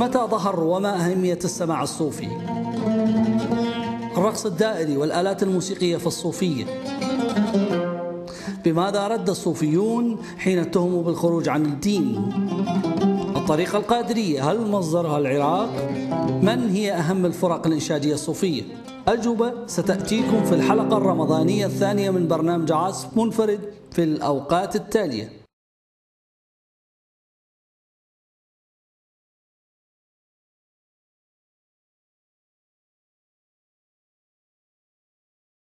متى ظهر وما أهمية السماع الصوفي؟ الرقص الدائري والآلات الموسيقية في الصوفية. بماذا رد الصوفيون حين اتهموا بالخروج عن الدين؟ الطريقة القادرية هل مصدرها العراق؟ من هي أهم الفرق الإنشادية الصوفية؟ أجوبة ستأتيكم في الحلقة الرمضانية الثانية من برنامج عاصف منفرد في الأوقات التالية.